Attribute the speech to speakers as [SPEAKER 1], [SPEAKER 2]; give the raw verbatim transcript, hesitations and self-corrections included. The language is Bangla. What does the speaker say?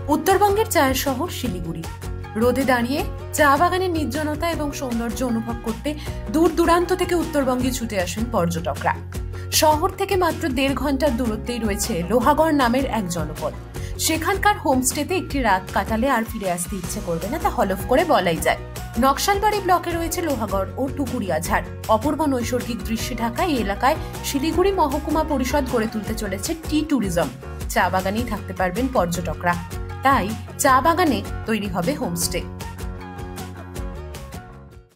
[SPEAKER 1] উত্তরবঙ্গের চায়ের শহর শিলিগুড়ি। রোদে দাঁড়িয়ে চা বাগানের নির্জনতা এবং সৌন্দর্য অনুভব করতে দূর দূরান্ত থেকে উত্তরবঙ্গে ছুটে আসেন পর্যটকরা। শহর থেকে মাত্র দেড় ঘন্টার দূরত্বেই রয়েছে লোহাগড় নামের এক জনপদ। সেখানকার হোমস্টেতে একটি রাত কাটালে আর ফিরে আসতে ইচ্ছে করবে না, তা হলফ করে বলাই যায়। নকশালবাড়ি ব্লকে রয়েছে লোহাগড় ও টুকুরিয়াঝাড়। অপূর্ব নৈসর্গিক দৃশ্যে ঢাকা এই এলাকায় শিলিগুড়ি মহকুমা পরিষদ গড়ে তুলতে চলেছে টি ট্যুরিজম। চা বাগানেই থাকতে পারবেন পর্যটকরা, তাই চা বাগানে তৈরি হবে হোমস্টে।